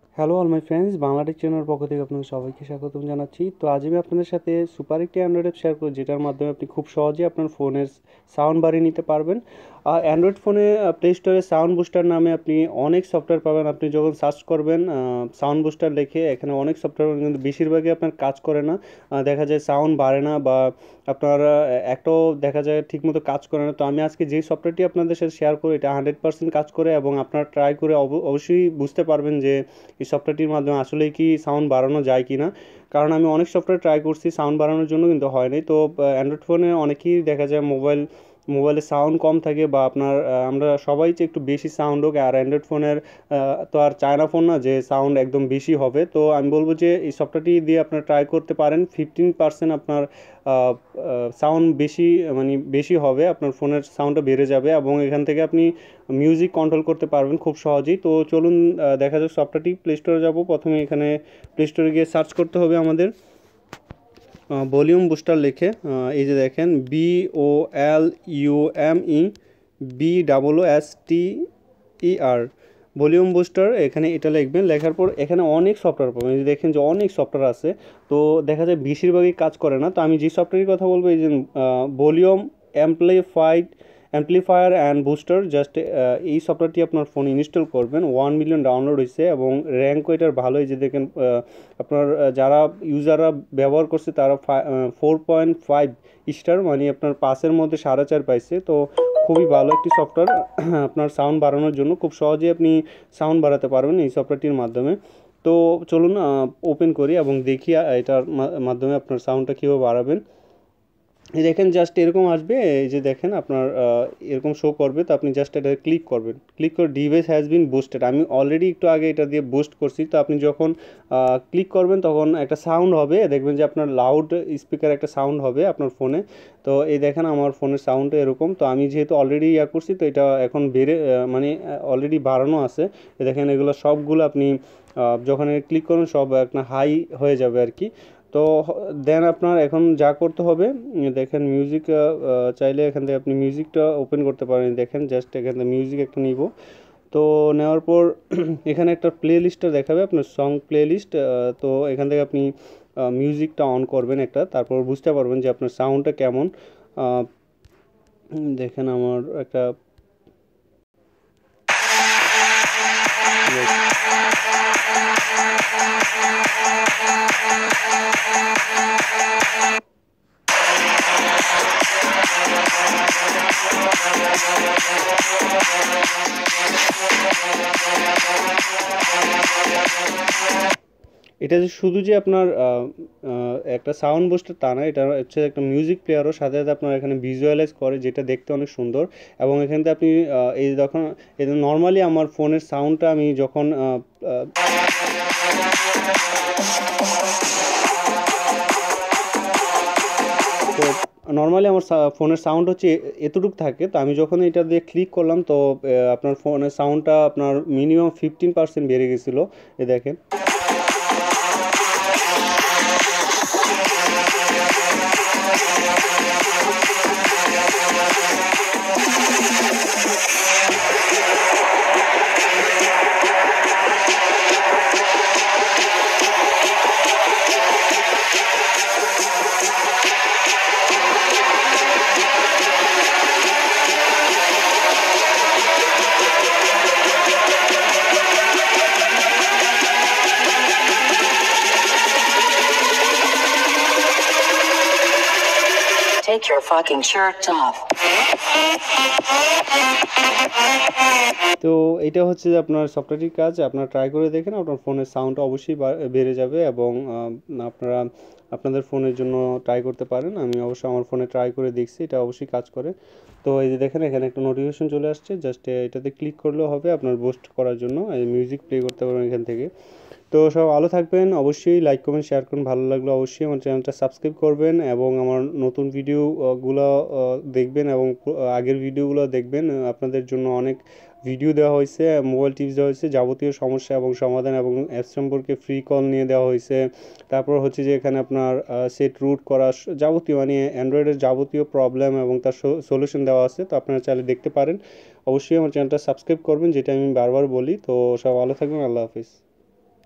Hello all my friends, Banglatech চ্যানেলের পক্ষ থেকে আপনাদের সবাইকে স্বাগতম জানাচ্ছি। তো আজ আমি আপনাদের সাথে সুপার একটি অ্যান্ড্রয়েড অ্যাপ শেয়ার করব, যেটার মাধ্যমে আপনি খুব সহজে আপনার ফোনের সাউন্ড বাড়িয়ে নিতে পারবেন। অ্যান্ড্রয়েড ফোনে প্লে স্টোরে সাউন্ড বুস্টার নামে আপনি অনেক সফটওয়্যার পাবেন। আপনি যখন সার্চ করবেন সাউন্ড বুস্টার লিখে, এখানে অনেক সফটওয়্যার, কিন্তু বেশিরভাগই আপনার কাজ করে না। দেখা যায় সাউন্ড বাড়ে না, বা আপনার একটাও দেখা যায় ঠিকমতো কাজ করে না। তো আমি আজকে যে সফটওয়্যারটি আপনাদের সাথে শেয়ার করি, এটা 100% কাজ করে, এবং আপনারা ট্রাই করে অবশ্যই বুঝতে পারবেন যে এই সফটওয়্যারটির মাধ্যমে আসলে কি সাউন্ড বাড়ানো যায় কি না। কারণ আমি অনেক সফটওয়্যার ট্রাই করছি সাউন্ড বাড়ানোর জন্য, কিন্তু হয়নি। তো অ্যান্ড্রয়েড ফোনে অনেকেই দেখা যায় মোবাইলে সাউন্ড কম থাকে, বা আপনার আমরা সবাই যে একটু বেশি সাউন্ড হোক। আর অ্যান্ড্রয়েড ফোনের তো আর চায়না ফোন না যে সাউন্ড একদম বেশি হবে। তো আমি বলবো যে এই সফটওয়্যারটি দিয়ে আপনারা ট্রাই করতে পারেন। 15% আপনার সাউন্ড বেশি, মানে বেশি হবে, আপনার ফোনের সাউন্ডটা বেড়ে যাবে, এবং এখান থেকে আপনি মিউজিক কন্ট্রোল করতে পারবেন খুব সহজেই। তো চলুন দেখা যাক সফটওয়্যারটি। প্লে স্টোরে যাব, প্রথমে এখানে প্লে স্টোরে গিয়ে সার্চ করতে হবে আমাদের ভলিউম বুস্টার লিখে। এই যে দেখেন BOLUMBUSTER ভলিউম বুস্টার, এখানে এটা লিখবেন। লেখার পর এখানে অনেক সফটওয়্যার পাবেন, এই যে দেখেন যে অনেক সফটওয়্যার আছে। তো দেখা যায় বেশিরভাগই কাজ করে না। তো আমি যে সফটওয়্যারের কথা বলবো, এই যে volume amplifier and booster. Just এই সফটওয়্যারটি আপনার ফোনে ইনস্টল করবেন। 1 মিলিয়ন ডাউনলোড হয়েছে, এবং র্যাঙ্কও এটার ভালোই। যে দেখেন আপনার যারা ইউজাররা ব্যবহার করছে তারা 4.5 স্টার, মানে আপনার 5-এর মধ্যে 4.5 পাইছে। তো খুবই ভালো একটি সফটওয়্যার আপনার সাউন্ড বাড়ানোর জন্য। খুব সহজেই আপনি সাউন্ড বাড়াতে পারবেন এই সফটওয়্যারটির মাধ্যমে। তো চলুন ওপেন করি এবং দেখি এটার মাধ্যমে আপনার সাউন্ডটা কীভাবে বাড়াবেন। এই দেখেন জাস্ট এরকম আসবে, এই যে দেখেন আপনার এরকম শো করবে। তো আপনি জাস্ট এটা ক্লিক করবেন, ক্লিক করে ডিভাইস হ্যাজ বিন বুস্টেড। আমি অলরেডি একটু আগে এটা দিয়ে বুস্ট করছি। তো আপনি যখন ক্লিক করবেন তখন একটা সাউন্ড হবে, দেখবেন যে আপনার লাউড স্পিকার একটা সাউন্ড হবে আপনার ফোনে। তো এই দেখেন আমার ফোনের সাউন্ডটা এরকম। তো আমি যেহেতু অলরেডি করছি, তো এটা এখন মানে অলরেডি বাড়ানো আছে। দেখেন এগুলো সবগুলো আপনি যখন ক্লিক করুন সব একটা হাই হয়ে যাবে আর কি। তো দেন আপনার এখন যা করতে হবে, দেখেন মিউজিক চাইলে এখান থেকে আপনি মিউজিকটা ওপেন করতে পারেন। দেখেন জাস্ট এখান থেকে মিউজিক একটা নিব। তো নেওয়ার পর এখানে একটা প্লে লিস্টটা দেখাবে, আপনার সং প্লে লিস্ট। তো এখান থেকে আপনি মিউজিকটা অন করবেন একটা, তারপর বুঝতে পারবেন যে আপনার সাউন্ডটা কেমন। দেখেন আমার একটা এটা যে শুধু যে আপনার একটা সাউন্ড বুস্টার তা না, এটা হচ্ছে একটা মিউজিক প্লেয়ারও, সাথে সাথে আপনার এখানে ভিজুয়ালাইজ করে, যেটা দেখতে অনেক সুন্দর। এবং এখান থেকে আপনি এই যখন এটা নর্মালি আমার ফোনের সাউন্ডটা আমি যখন তো নর্মালি আমার ফোনের সাউন্ড হচ্ছে এতটুকু থাকে। তো আমি যখন এটা দিয়ে ক্লিক করলাম, তো আপনার ফোনের সাউন্ডটা আপনার মিনিমাম 15% বেড়ে গেছিলো। এ দেখেন Take your fucking shirt off. তো এটা হচ্ছে যে আপনার সফটওয়্যারটির কাজ। আপনারা ট্রাই করে দেখেন, আপনার ফোনের সাউন্ড অবশ্যই বেড়ে যাবে, এবং আপনারা আপনাদের ফোনের জন্য ট্রাই করতে পারেন। আমি অবশ্যই আমার ফোনে ট্রাই করে দেখছি, এটা অবশ্যই কাজ করে। তো এই যে দেখেন এখানে একটা নোটিফিকেশন চলে আসছে, জাস্ট এটাতে ক্লিক করলেও হবে আপনার বুস্ট করার জন্য। এই মিউজিক প্লে করতে পারবেন এখান থেকে। তো সব ভালো থাকবেন, অবশ্যই লাইক কমেন্ট শেয়ার করুন। ভালো লাগলে অবশ্যই আমার চ্যানেলটা সাবস্ক্রাইব করবেন, এবং আমার নতুন ভিডিওগুলো দেখবেন, এবং আগের ভিডিওগুলো দেখবেন। আপনাদের জন্য অনেক ভিডিও দেওয়া হয়েছে, মোবাইল টিপস দেওয়া হয়েছে, যাবতীয় সমস্যা এবং সমাধান, এবং অ্যাপস সম্পর্কে ফ্রি কল নিয়ে দেওয়া হয়েছে। তারপর হচ্ছে যে এখানে আপনার সেট রুট করা যাবতীয়, মানে অ্যান্ড্রয়েডের যাবতীয় প্রবলেম এবং তার সলিউশন দেওয়া আছে। তো আপনারা চাইলে দেখতে পারেন। অবশ্যই আমার চ্যানেলটা সাবস্ক্রাইব করবেন, যেটা আমি বারবার বলি। তো সব ভালো থাকবেন, আল্লাহ হাফিজ।